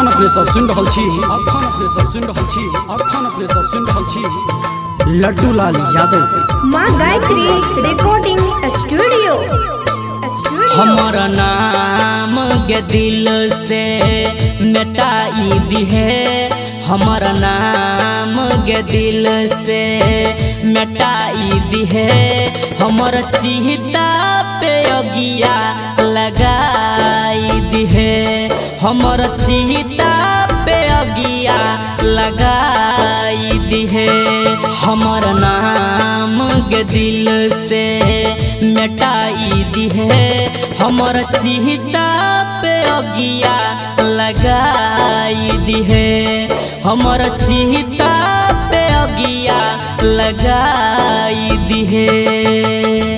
अपने सब सुन रहल छी, अखन अपने सब सुन रहल छी, अखन अपने सब सुन रहल छी लड्डू लाल यादव माँ गायत्री रिकॉर्डिंग स्टूडियो। हमारा नाम के दिल से मिटाई दी है, हमारा नाम के दिल से मिटाई दी है। हमारा चिता पे अगिया लगाई दी है, हमारा चिता पे अगिया लगाई दी है। हमारा नाम के दिल से मिटाई दी है, हमारा चिता पे अगिया लगाई दी है, हमारा चिता पे अगिया लगाई दी है।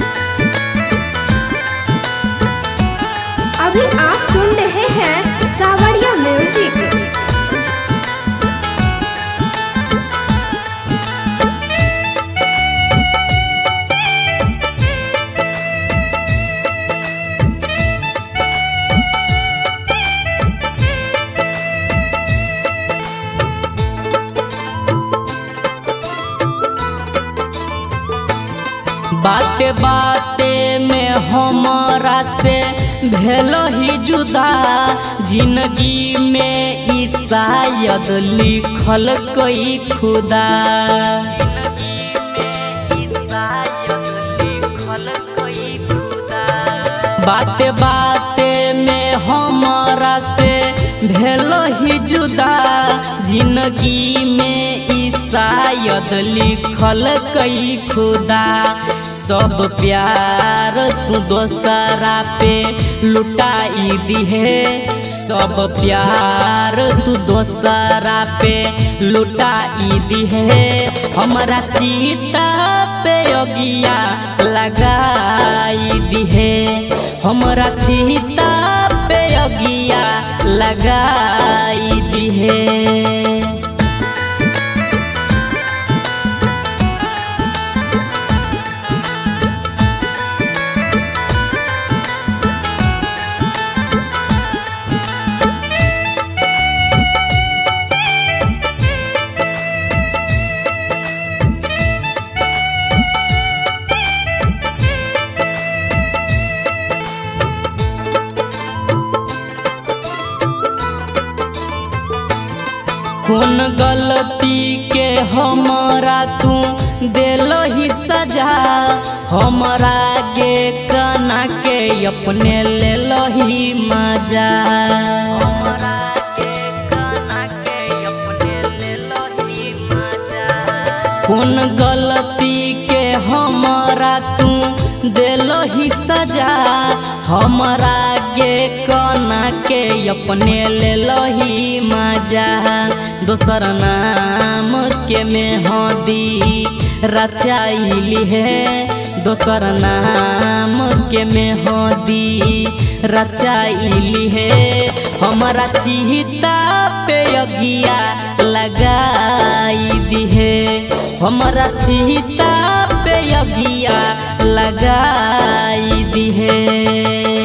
अभी आप सुन रहे हैं सावरिया म्यूजिक। बाते बाते में हमारा से भेलो ही जुदा, जिंदगी में ई शायद लिखल कोई खुदा, बाते बाते में हमारा से भेलो ही जुदा, जिंदगी में ई शायद लिखल कई खुदा। सब प्यार तू दोसरा पे लुटाई दी है, सब प्यार तू दोसरा पे लुटाई दी है। हमारा चिता पे अगिया लगाई दी है, हमारा चिता पे अगिया लगाई दी है। कौन गलती के हमारा तू देलो ही सजा, हमारा गे कना के अपने ले लो ही मजा, हमारा गे कना के अपने ले लो ही मजा। कौन गलती के हमारा तू देलो ही सजा, हमारा गे कना के अपने ले लो ही मजा। दोसर नाम के मेहंदी रचाइली है, दोसर नाम के मेहंदी रचाइली है। हमारा चिता पे अगिया लगाई दी है, हमारा चिता पे अगिया लगाई दी है।